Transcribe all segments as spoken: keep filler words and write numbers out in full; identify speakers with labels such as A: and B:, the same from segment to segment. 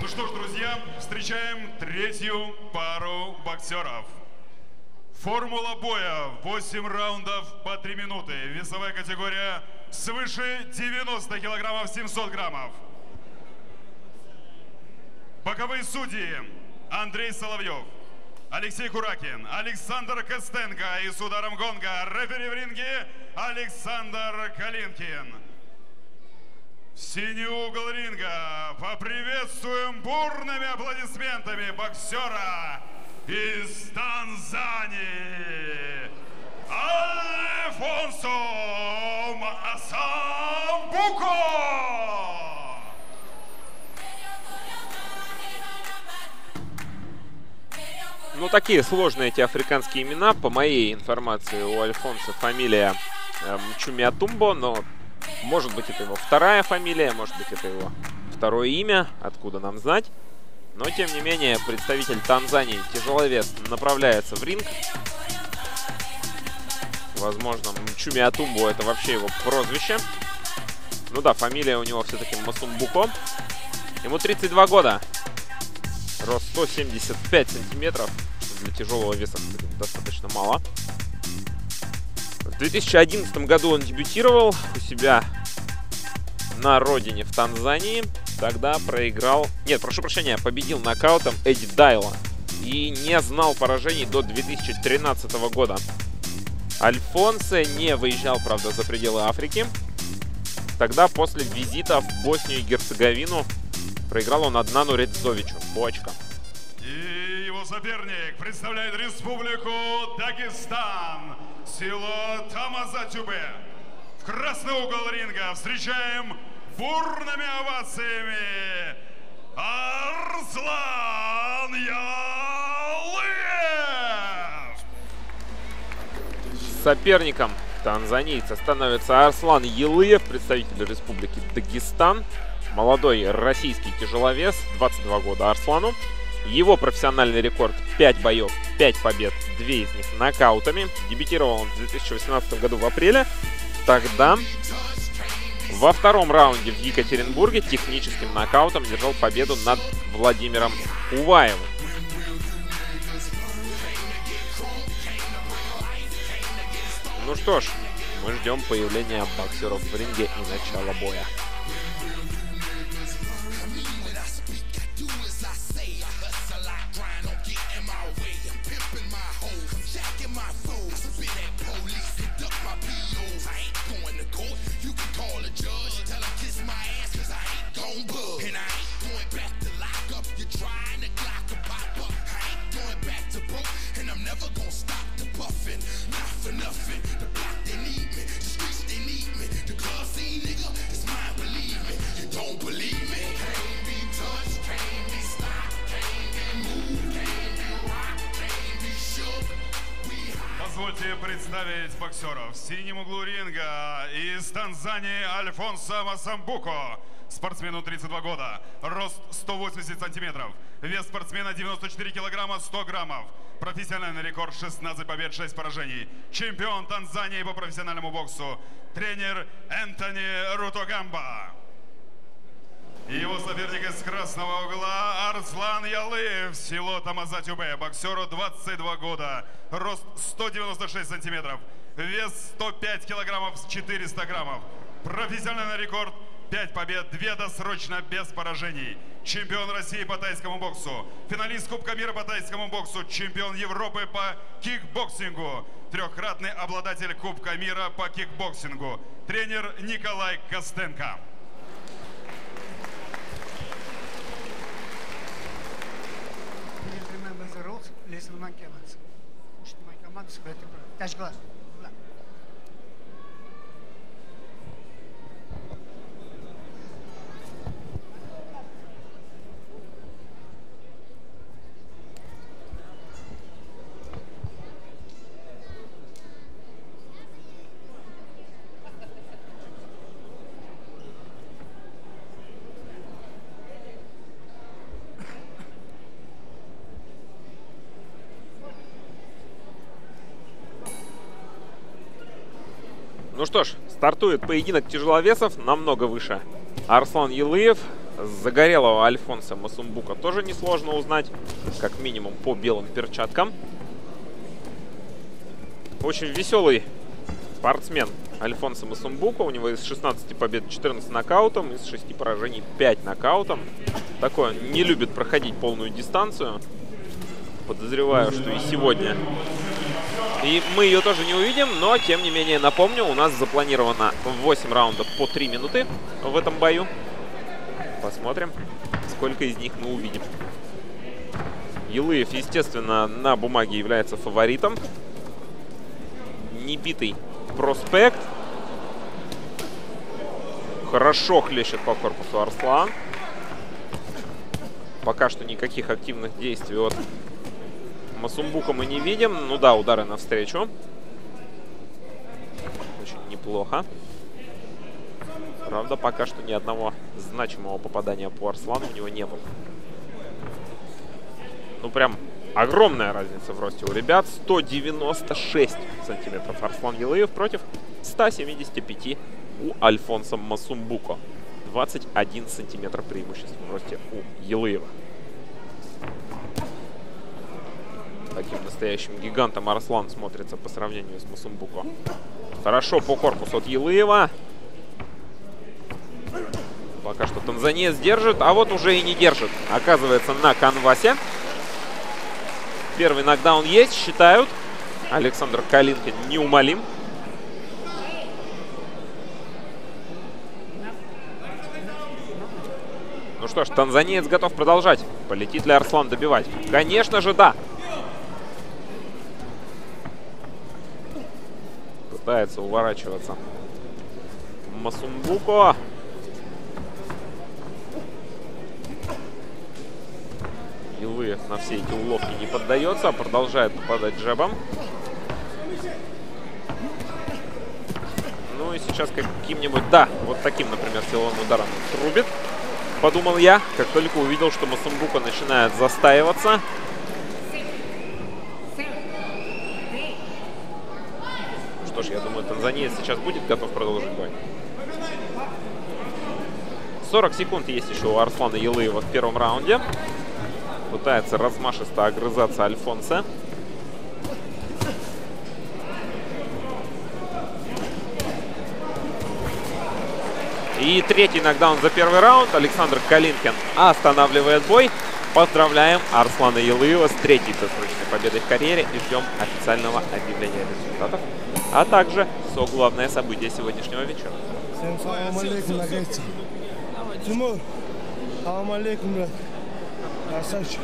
A: Ну что ж, друзья, встречаем третью пару боксеров. Формула боя. восемь раундов по три минуты. Весовая категория свыше девяноста килограммов, семьсот граммов. Боковые судьи. Андрей Соловьев, Алексей Куракин, Александр Костенко и с ударом гонга рефери в ринге Александр Калинкин. В синий угол ринга поприветствуем бурными аплодисментами боксера из Танзании Альфонсо Масамбуко.
B: Ну, такие сложные эти африканские имена. По моей информации, у Альфонсо фамилия э, Мчумиатумбо, но может быть это его вторая фамилия, может быть это его второе имя, откуда нам знать. Но, тем не менее, представитель Танзании, тяжеловес, направляется в ринг. Возможно, Мчумиатумбо — это вообще его прозвище. Ну да, фамилия у него все-таки Масумбуко. Ему тридцать два года. Рост сто семьдесят пять сантиметров. Для тяжелого веса достаточно мало. В две тысячи одиннадцатом году он дебютировал у себя на родине в Танзании. Тогда проиграл... Нет, прошу прощения, победил нокаутом Эдди Дайла. И не знал поражений до две тысячи тринадцатого года. Альфонсо не выезжал, правда, за пределы Африки. Тогда после визита в Боснию и Герцеговину проиграл он Аднану Редзовичу по очкам.
A: И его соперник представляет Республику Дагестан. Село Тамазатюбе. В красный угол ринга встречаем бурными овациями Арслан Ялыев.
B: Соперником танзанийца становится Арслан Ялыев, представитель Республики Дагестан. Молодой российский тяжеловес, двадцать два года Арслану. Его профессиональный рекорд пять боев, пять побед, две из них нокаутами. Дебютировал он в две тысячи восемнадцатом году в апреле. Тогда во втором раунде в Екатеринбурге техническим нокаутом держал победу над Владимиром Уваевым. Ну что ж, мы ждем появления боксеров в ринге и начала боя.
A: Позвольте представить боксеров. В синем углу ринга из Танзании Альфонсо Масамбуко. Спортсмену тридцать два года. Рост сто восемьдесят сантиметров. Вес спортсмена девяносто четыре килограмма сто граммов. Профессиональный рекорд шестнадцать побед, шесть поражений. Чемпион Танзании по профессиональному боксу. Тренер Энтони Рутогамба. Его соперник из красного угла Арслан Ялыев, село Тамазатюбе. Боксеру двадцать два года. Рост сто девяносто шесть сантиметров. Вес сто пять килограммов, четыреста граммов. Профессиональный рекорд пять побед, две досрочно без поражений. Чемпион России по тайскому боксу. Финалист Кубка мира по тайскому боксу. Чемпион Европы по кикбоксингу. Трехкратный обладатель Кубка мира по кикбоксингу. Тренер Николай Костенко.
B: Ну что ж, стартует поединок тяжеловесов намного выше. Арслан Ялыев загорелого Альфонса Масумбуко тоже несложно узнать, как минимум по белым перчаткам. Очень веселый спортсмен Альфонсо Масумбуко. У него из шестнадцати побед четырнадцать нокаутом, из шести поражений пять нокаутом. Такой он не любит проходить полную дистанцию. Подозреваю, что и сегодня. И мы ее тоже не увидим, но, тем не менее, напомню, у нас запланировано восемь раундов по три минуты в этом бою. Посмотрим, сколько из них мы увидим. Елыев, естественно, на бумаге является фаворитом. Небитый проспект. Хорошо хлещет по корпусу Арслан. Пока что никаких активных действий от Масумбуко мы не видим. Ну да, удары навстречу. Очень неплохо. Правда, пока что ни одного значимого попадания по Арслану у него не было. Ну, прям огромная разница в росте у ребят. сто девяносто шесть сантиметров Арслан Елыев против ста семидесяти пяти у Альфонсо Масумбуко. двадцать один сантиметр преимущества в росте у Елыева. Таким настоящим гигантом Арслан смотрится по сравнению с Масумбуко. Хорошо по корпусу от Елыева. Пока что танзанец держит, а вот уже и не держит. Оказывается, на канвасе. Первый нокдаун есть, считают. Александр Калинкин неумолим. Ну что ж, танзанец готов продолжать. Полетит ли Арслан добивать? Конечно же, да. Пытается уворачиваться Масумбуко. Елыев на все эти уловки не поддается, продолжает попадать джебом. Ну и сейчас каким-нибудь, да, вот таким, например, силовым ударом трубит. Подумал я, как только увидел, что Масумбуко начинает застаиваться. Что ж, я думаю, танзанец сейчас будет готов продолжить бой. сорок секунд есть еще у Арслана Елыева в первом раунде. Пытается размашисто огрызаться Альфонсо. И третий нокдаун за первый раунд. Александр Калинкин останавливает бой. Поздравляем Арслана Елыева с третьей досрочной победой в карьере и ждем официального объявления результатов, а также со главное событие сегодняшнего вечера.
C: Всем салам алейкум, нагайцы. Тимур, салам алейкум, брат. Красавчик.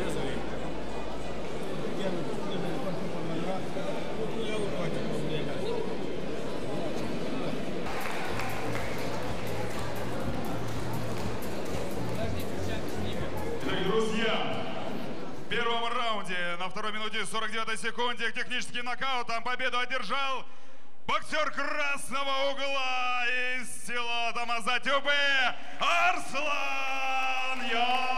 A: Друзья, в первом раунде на второй минуте сорок девятой секунде техническим нокаутом победу одержал боксер красного угла из села Дамазатюбе Арслан Елыев.